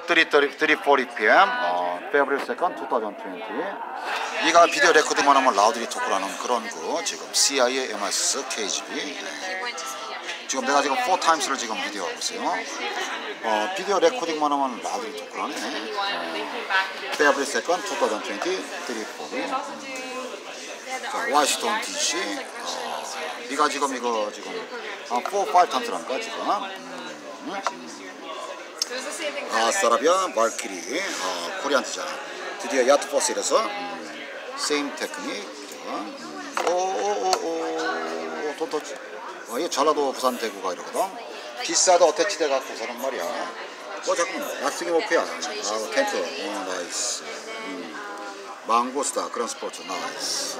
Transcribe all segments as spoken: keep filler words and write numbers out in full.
three forty p m 어, February second, twenty twenty. 네가 비디오 레코딩만 하면 라우드리 토크라는 그런 그 지금 씨아이에이, 엠아이에스, 케이지비. 네. 지금 내가 지금 four times를 지금 비디오 하고 있어요. 어, 비디오 레코딩만 하면 라우드리 토크라네. 어, February second, twenty twenty, three forty. 자, 워싱턴 디씨. 어, 네가 지금 이거 지금 한 four, five times라니까 지금. 음, 음. 아, 사라비아, 발키리, 아, 코리안트잖아. 드디어 야트포스에서 음, 세임 테크닉. 오오오오 또 또. 어, 이게 전라도 부산 대구가 이러거든. 비싸도 어태치대 갖고 사는 말이야. 어 잠깐만. 락스기 목표야. 아, 텐트. 어, 나이스. 음. 망고스타 그런 스포츠 나이스.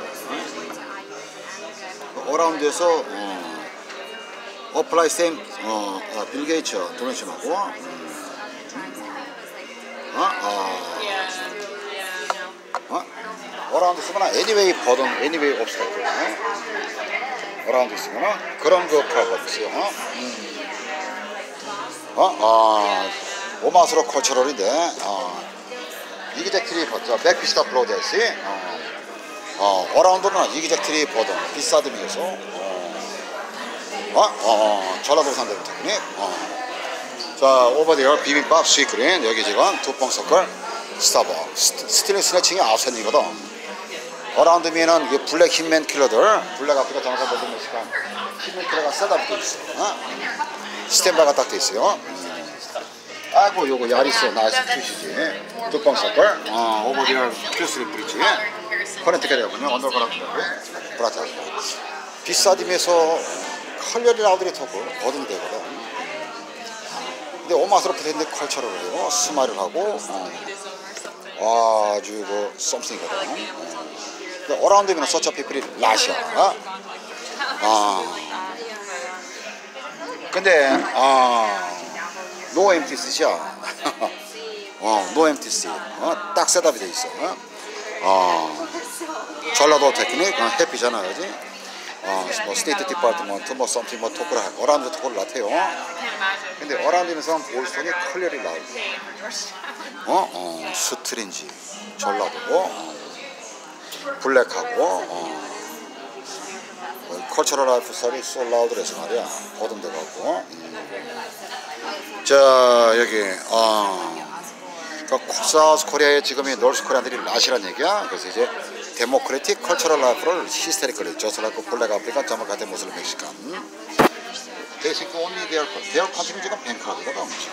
음. 어라운드에서 어, 어플라이 세임 어, 어, 빌 게이츠 도네이션하고. 음. 어? 어? 어? 어라운드 쓰면 anyway 버든, anyway obstacle. 어라운드 있으면 그런 거 프로그램 있어요. 어? 음. 어? 어? 오마스로 컬처럴인데, 어. 이기젝트리 버튼, 백피스타 플로데시, 어. 어, 어라운드는 이기젝트리 버든, 비싸듬이어서, 어. 어? 어, 전라도 산대로 테크닉, 어. 자, 오버데어 비빔밥 스위크린 여기 지금 두뽕 서클 스타벅 스틸링 스네칭이 아웃선이거든. 어라운드미는 이게 블랙 hitman 킬러들 블랙 아프리카 장사 모든 시간 hitman 킬러가 셋업이 돼 있어. 어? 스탠바가 딱 돼 있어요. 음. 아이고 요거 야리스 나이스 큐시지 두뽕 서클 어, 오버데어 큐스리 브리지 커렌트가 되거든요. 언더그라운드 브라타 비싸dim에서 컬러리 라우드리 토크 버든 되거든. 근데 오마스로 붙어있는데 컬처를 해요. 스마일을 하고 어. 아주 그 썸씽이거든. 어. 근데 어라운드면 서처 피플이 라시아. 아. 근데 아 노 엠티 셋이야. 어, 노 엠티 셋. 어, 딱 셋업이 돼 있어. 어, 어. 전라도 테크닉 어, 해피잖아, 그지? 어, 뭐 스테이트 디파트먼트 뭐 썸띵 뭐 토크를 하 어라운드 토크를 나태요. 근데 어라운드면서 보이스톤이 컬러리 나오고 어? 어, 스트린지 전라도고 어, 블랙하고 어, 어, 컬처럴 라이프 스타일이 솔라우드래서 말이야. 버든 돼갖고 음. 자 여기 어, 그러니까 사우스 코리아의 지금이 노스 코리안들이 라시란 얘기야. 그래서 이제 데모크래틱 컬처럴 라이프를 히스테리컬리 저스라고 블랙 아프리카 자마카테 모슬 멕시칸 베이식 온리 데어 데어 컨트리 지금 뱅크라드가 지금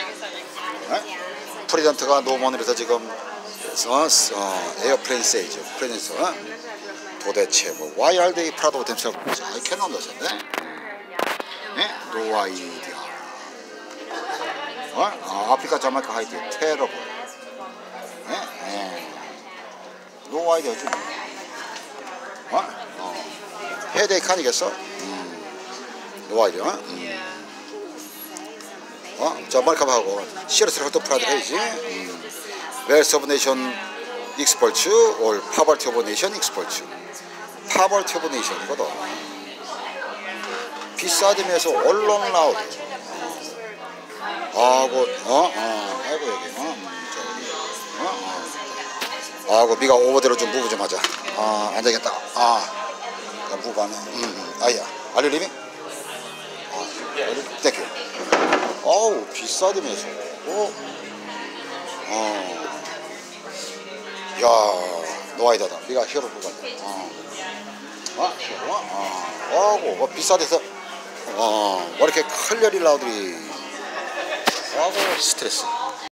프레젠트가 노먼에서 지금 어, 어, 에어플레인 세이즈 프레젠트 어? 도대체 뭐 why are they proud of themselves? I can't understand. 네? No idea. 어? 어, 아프리카 자마이카 하이티 테러블. 네? 네. 노 아이디어지. 어? 어. 헤데이크 아니겠어? 음. 노 아이디어. 음. 어? 자, 말카하고 시어스를 또 프라드 해야지. 음. 웰스 오브 네이션 익스펄츠 올 파버티 오브 네이션 익스펄츠. 파버티 오브 네이션이거든. 비싸dim에서 언론 라우드. 아고 어? 어. 아이고 여기 어? 어? 어? 아고 미가 오버대로 좀 무브 좀 하자. 아 안되겠다. 아 무브하네. 음, 아야 알리리미? 아 땡큐. 어우 비싸dim에서 어? 어. 야 노아이다다. 미가 히어로 무브하네. 어. 어? 히어로? 어. 아고 뭐 비싸데서 어. 뭐 이렇게 컬러리 라우드리 아고 스트레스.